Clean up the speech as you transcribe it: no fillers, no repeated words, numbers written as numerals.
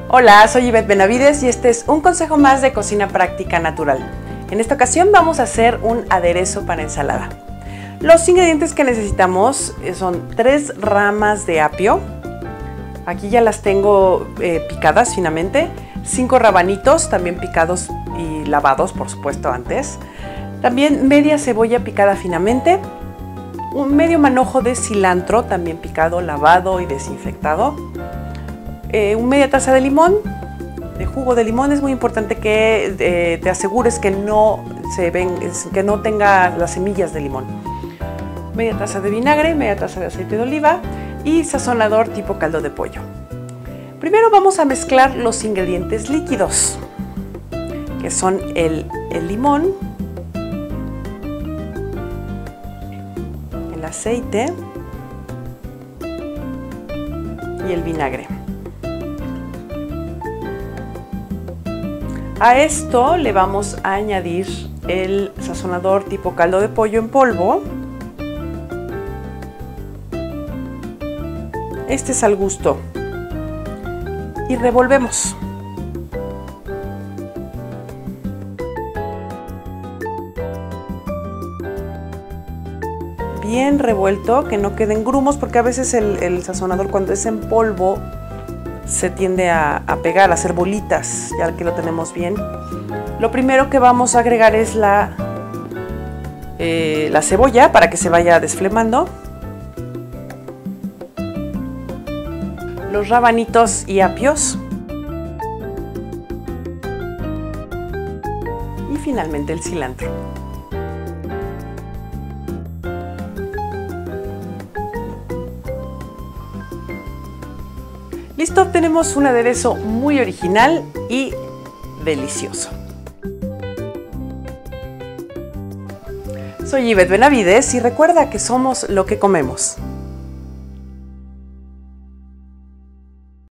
Hola, soy Ivette Benavides y este es un consejo más de cocina práctica natural. En esta ocasión vamos a hacer un aderezo para ensalada. Los ingredientes que necesitamos son 3 ramas de apio. Aquí ya las tengo picadas finamente. 5 rabanitos también picados y lavados, por supuesto, antes. También media cebolla picada finamente. Un medio manojo de cilantro también picado, lavado y desinfectado. Media taza de limón, de jugo de limón. Es muy importante que te asegures que no tenga las semillas de limón. Media taza de vinagre, media taza de aceite de oliva y sazonador tipo caldo de pollo. Primero vamos a mezclar los ingredientes líquidos, que son el limón, el aceite y el vinagre. A esto le vamos a añadir el sazonador tipo caldo de pollo en polvo. Este es al gusto. Y revolvemos. Bien revuelto, que no queden grumos, porque a veces el sazonador cuando es en polvo se tiende a pegar, a hacer bolitas, ya que lo tenemos bien. Lo primero que vamos a agregar es la cebolla para que se vaya desflemando. Los rabanitos y apios. Y finalmente el cilantro. Listo, tenemos un aderezo muy original y delicioso. Soy Ivette Benavides y recuerda que somos lo que comemos.